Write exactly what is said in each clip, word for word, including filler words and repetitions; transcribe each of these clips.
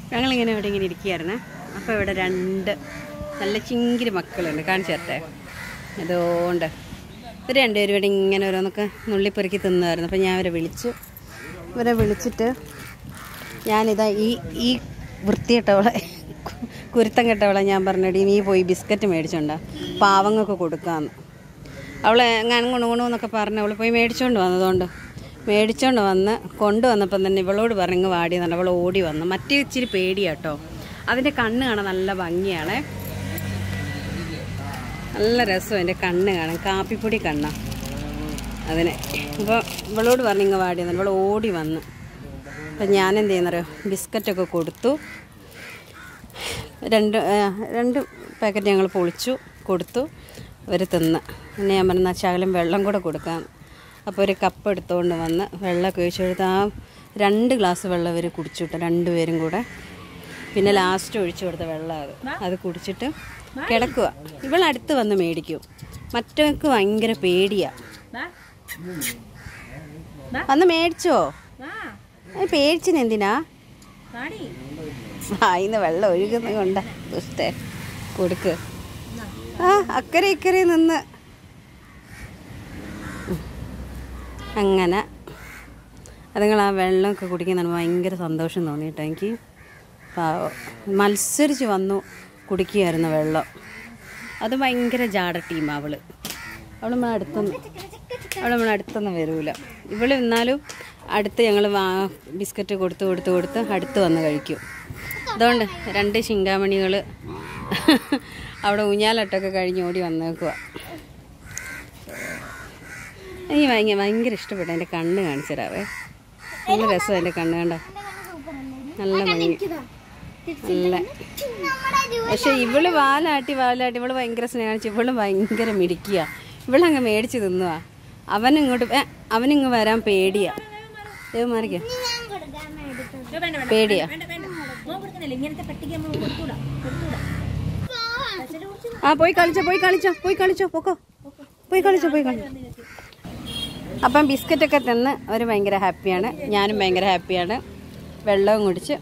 ഞങ്ങളിങ്ങനെ ഇവിടെ ഇങ്ങനെ ഇരിക്കുകയായിരുന്നേ. അപ്പോൾ ഇവിടെ രണ്ട് നല്ല ചിങ്കിരി മക്കളുണ്ട്, കാണിച്ചു തരട്ടെ. അതുകൊണ്ട് ഇവർ രണ്ടുപേരും ഇവിടെ ഇങ്ങനെ ഓരോന്നൊക്കെ നുള്ളിപ്പെറുക്കി തിന്നുമായിരുന്നു. അപ്പോൾ ഞാൻ അവരെ വിളിച്ചു. ഇവരെ വിളിച്ചിട്ട് ഞാനിതാ ഈ ഈ വൃത്തിയിട്ടവളെ, കുരുത്തം കെട്ടവളെ ഞാൻ പറഞ്ഞിട്ട് നീ പോയി ബിസ്ക്കറ്റ് മേടിച്ചോണ്ടാ പാവങ്ങൾക്ക് കൊടുക്കാമെന്ന്. അവളെ ഞാൻ കൊണ്ടുകൊണ്ടുവന്നൊക്കെ പറഞ്ഞ് അവൾ പോയി മേടിച്ചുകൊണ്ട് വന്നതുകൊണ്ട് മേടിച്ചുകൊണ്ട് വന്ന് കൊണ്ടുവന്നപ്പം തന്നെ ഇവളോട് പറഞ്ഞ് വാടി തന്നെ അവൾ ഓടി വന്നു. മറ്റേ ഇച്ചിരി പേടിയാട്ടോ, അതിൻ്റെ കണ്ണ് കാണാൻ നല്ല ഭംഗിയാണ്, നല്ല രസം. എൻ്റെ കണ്ണ് കാണാൻ കാപ്പിപ്പൊടി കണ്ണാണ് അതിനെ. അപ്പോൾ ഇവളോട് പറഞ്ഞിങ്ങ് വാടി തന്നെ ഇവൾ ഓടി വന്നു. അപ്പം ഞാനെന്ത് ചെയ്യുന്നറിയോ, ബിസ്ക്കറ്റൊക്കെ കൊടുത്തു. രണ്ട് രണ്ട് പാക്കറ്റ് ഞങ്ങൾ പൊളിച്ചു കൊടുത്തു. അവർ തിന്ന്. പിന്നെ ഞാൻ പറഞ്ഞ ശകലം വെള്ളം കൂടെ കൊടുക്കാം. അപ്പോൾ ഒരു കപ്പ് എടുത്തുകൊണ്ട് വന്ന് വെള്ളമൊക്കെ ഒഴിച്ചെടുത്ത് ആ രണ്ട് ഗ്ലാസ് വെള്ളം അവർ കുടിച്ചു കിട്ടും രണ്ടുപേരും കൂടെ. പിന്നെ ലാസ്റ്റ് ഒഴിച്ചു കൊടുത്ത വെള്ളം അത് അത് കുടിച്ചിട്ട് കിടക്കുക. ഇവളടുത്ത് വന്ന് മേടിക്കും. മറ്റവർക്ക് ഭയങ്കര പേടിയാണ്. വന്ന് മേടിച്ചോ? പേടിച്ചിന് എന്തിനാ? വായിന്ന് വെള്ളം ഒഴുകുന്ന കൊണ്ടാ ദുഷ്ടേ. കൊടുക്ക്. ആ അക്കരെ ഇക്കരെ നിന്ന് അങ്ങനെ അതുങ്ങൾ ആ വെള്ളമൊക്കെ കുടിക്കുന്നതാണ് ഭയങ്കര സന്തോഷം തോന്നിയിട്ടോ എനിക്ക്. മത്സരിച്ച് വന്നു കുടിക്കുകയായിരുന്നു വെള്ളം. അത് ഭയങ്കര ജാട ടീമാണ് അവൾ. അവൾ നമ്മളെ അടുത്തൊന്നും അവൾ നമ്മളെ അടുത്തൊന്നും വരില്ല. ഇവൾ എന്നാലും അടുത്ത് ഞങ്ങൾ വാ ബിസ്ക്കറ്റ് കൊടുത്ത് കൊടുത്ത് കൊടുത്ത് അടുത്ത് വന്ന് കഴിക്കും. അതുകൊണ്ട് രണ്ട് ശിങ്കാമണികൾ അവിടെ ഊഞ്ഞാലട്ടൊക്കെ കഴിഞ്ഞ് ഓടി വന്നേക്കുക. എനിക്ക് ഭയങ്കര ഭയങ്കര ഇഷ്ടപ്പെട്ടു. എൻ്റെ കണ്ണ് കാണിച്ചു തരാവേ. നല്ല രസം എൻ്റെ കണ്ണ് കണ്ട, നല്ല ഭംഗി, നല്ല. പക്ഷെ ഇവള് വാലാട്ടി വാലാട്ടി ഇവള് ഭയങ്കര സ്നേഹം കാണിച്ചു. ഇവള് ഭയങ്കര മിടിക്കുക. ഇവളങ്ങ് മേടിച്ച് തിന്നുക. അവനിങ്ങോട്ട് അവനിങ്ങ് വരാൻ പേടിയാ. ദേവ് മാറിക്ക, പേടിയാ. ആ പോയി കളിച്ചോ പോയി കളിച്ചോ പോയി കളിച്ചോ പൊക്കോ പോയി കളിച്ചോ പോയി കളിച്ചോ. അപ്പം ബിസ്ക്കറ്റൊക്കെ തിന്ന് അവർ ഭയങ്കര ഹാപ്പിയാണ്. ഞാനും ഭയങ്കര ഹാപ്പിയാണ്. വെള്ളവും കുടിച്ച്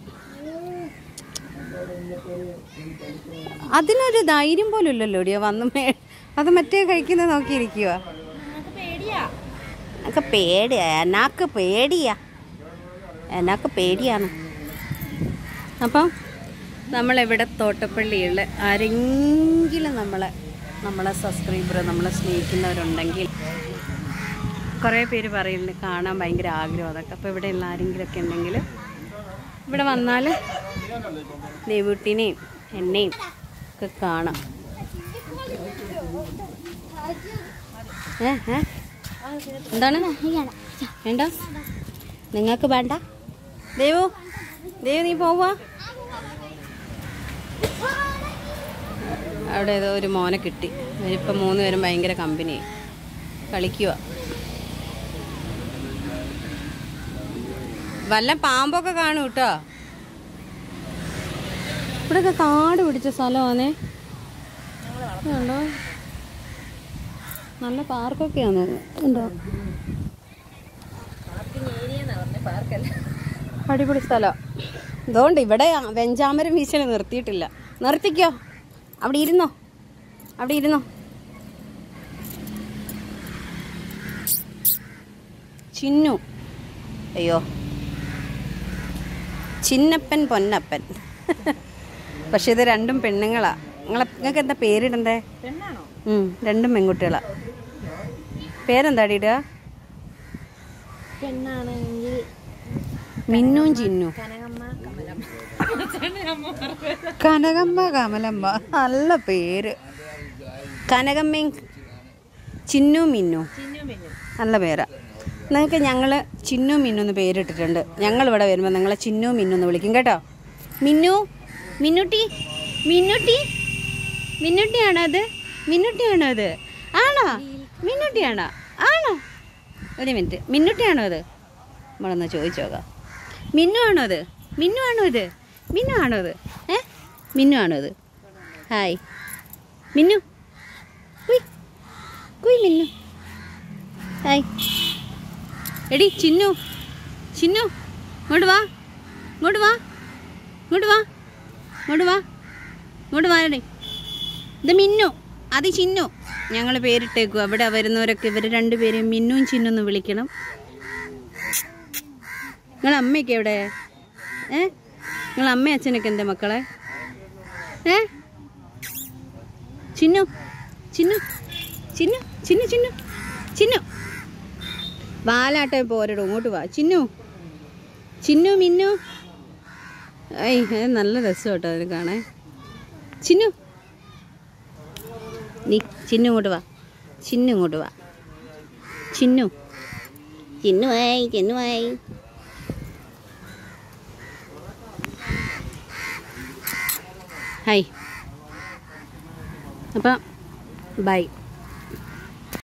അതിനൊരു ധൈര്യം പോലും ഇല്ലല്ലോ ഇടിയോ വന്ന് മേ അത് മറ്റേ കഴിക്കുന്നത് നോക്കിയിരിക്കുക. എനിക്ക് പേടിയാ, എന്നാക്ക് പേടിയാ, എന്നാക്ക് പേടിയാണ്. അപ്പം നമ്മളിവിടെ തോട്ടപ്പള്ളിയുള്ള ആരെങ്കിലും നമ്മളെ നമ്മളെ സബ്സ്ക്രൈബർ നമ്മളെ സ്നേഹിക്കുന്നവരുണ്ടെങ്കിൽ കുറേ പേര് പറയുന്നുണ്ട് കാണാൻ ഭയങ്കര ആഗ്രഹം അതൊക്കെ. അപ്പോൾ ഇവിടെ ഉള്ള ആരെങ്കിലുമൊക്കെ ഉണ്ടെങ്കിൽ ഇവിടെ വന്നാൽ ദേവൂട്ടിനെയും എന്നെയും ഒക്കെ കാണാം. ഏ ഏ എന്താണ് വേണ്ട? നിങ്ങൾക്ക് വേണ്ട? ദേവു ദേവു നീ പോവാ? അവിടെ ഏതോ ഒരു മോനെ കിട്ടി. ഇപ്പം മൂന്ന് പേരും ഭയങ്കര കമ്പനി കളിക്കുക. വല്ല പാമ്പൊക്കെ കാണും കേട്ടോ. ഇവിടെയൊക്കെ കാട് പിടിച്ച സ്ഥലമാണേ. ഉണ്ടോ? നല്ല പാർക്കൊക്കെയാണ്. ഉണ്ടോ? അടിപൊളി സ്ഥലം. അതുകൊണ്ട് ഇവിടെ വെഞ്ചാമരം വീശൽ നിർത്തിയിട്ടില്ല. നിർത്തിക്കോ, അവിടെ ഇരുന്നോ, അവിടെ ഇരുന്നോ. ചിന്നു, അയ്യോ ചിന്നപ്പൻ പൊന്നപ്പൻ. പക്ഷെ ഇത് രണ്ടും പെണ്ണുങ്ങളാ. നിങ്ങളെ നിങ്ങൾക്ക് എന്താ പേരിടണ്ടേ? രണ്ടും പെൺകുട്ടികളാ. പേരെന്താടി ഇടുക? മിന്നും ചിന്നു. കനകമ്മ കമലമ്മ, നല്ല പേര്. കനകമ്മയും ചിന്നു മിന്നു, നല്ല പേരാ. നിങ്ങൾക്ക് ഞങ്ങൾ ചിന്നു മിന്നു എന്ന് പേരിട്ടിട്ടുണ്ട്. ഞങ്ങളിവിടെ വരുമ്പോൾ നിങ്ങളെ ചിന്നു മിന്നു എന്ന് വിളിക്കും കേട്ടോ. മിന്നു, മിന്നുട്ടി, മിന്നുട്ടി, മിന്നുട്ടിയാണോ അത്? മിന്നുട്ടിയാണോ അത്? ആണോ? മിന്നുട്ടിയാണോ? ആണോ? ഒരു മിനിറ്റ്, മിന്നുട്ടിയാണോ അത്? നമ്മളൊന്ന് ചോദിച്ചു നോക്കാം. മിന്നു ആണോ അത്? മിന്നു ആണോ ഇത്? മിന്നു ആണോ അത്? ഏ മിന്നു ആണോ അത്? ഹായ് മിന്നു, കുയ് കുയ് മിന്നു, ഹായ്. എടി ചിന്നു, ചിന്നു ഇങ്ങോട്ട് വാ, ഇങ്ങോട്ട് വാ, ഇങ്ങോട്ട് വാ. ഇങ്ങോട്ട് വാ, ഇങ്ങോട്ട് വാടേ. ഇത് മിന്നു, അത് ചിന്നു. ഞങ്ങൾ പേരിട്ടേക്കും. അവിടെ വരുന്നവരൊക്കെ ഇവർ രണ്ടുപേരും മിന്നും ചിന്നു എന്ന് വിളിക്കണം. നിങ്ങൾ അമ്മയൊക്കെ എവിടെ? ഏ നിങ്ങൾ അമ്മ അച്ഛനൊക്കെ എന്താ മക്കളെ? ഏ ചിന്നു ചിന്നു ചിന്നു ചിന്നു ചിന്നു ചിന്നു വാലാട്ടെ പോരടോ, ഇങ്ങോട്ട് വാ. ചിന്നു ചിന്നു മിന്നു. ഏയ് നല്ല രസം കേട്ടോ അതിന് കാണാൻ. ചിന്നു നീ ചിന്നു ഇങ്ങോട്ട് വാ, ചിന്നു ഇങ്ങോട്ട് വാ. ചിന്നു ചിന്നുവായി ചിന്നുവായി. ഹായ്. അപ്പം ബൈ.